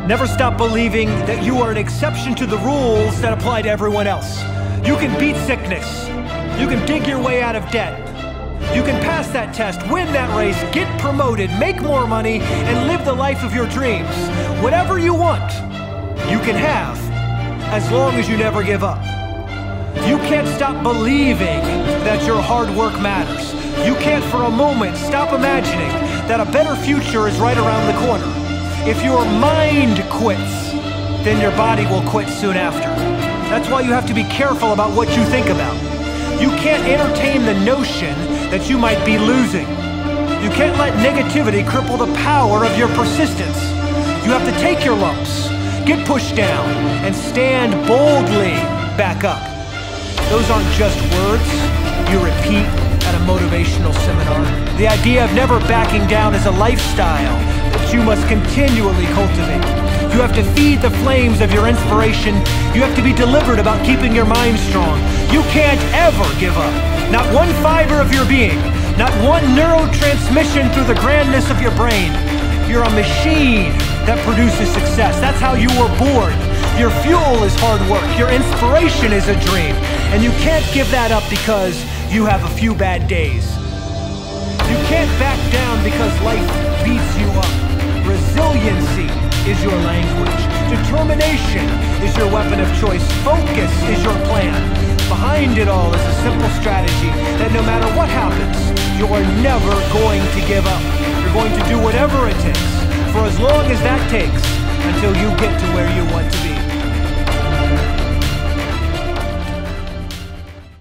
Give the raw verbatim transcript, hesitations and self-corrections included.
Never stop believing that you are an exception to the rules that apply to everyone else. You can beat sickness. You can dig your way out of debt. You can pass that test, win that race, get promoted, make more money, and live the life of your dreams. Whatever you want, you can have, as long as you never give up. You can't stop believing that your hard work matters. You can't for a moment stop imagining that a better future is right around the corner. If your mind quits, then your body will quit soon after. That's why you have to be careful about what you think about. You can't entertain the notion that you might be losing. You can't let negativity cripple the power of your persistence. You have to take your lumps, get pushed down, and stand boldly back up. Those aren't just words you repeat at a motivational seminar. The idea of never backing down is a lifestyle that you must continually cultivate. You have to feed the flames of your inspiration. You have to be deliberate about keeping your mind strong. You can't ever give up. Not one fiber of your being, not one neurotransmission through the grandness of your brain. You're a machine that produces success. That's how you were born. Your fuel is hard work. Your inspiration is a dream. And you can't give that up because you have a few bad days. You can't back down because life beats you up. Resiliency is your language. Determination is your weapon of choice. Focus is your plan. Behind it all is a simple strategy that no matter what happens, you are never going to give up. You're going to do whatever it takes, for as long as that takes, until you get to where you want to be.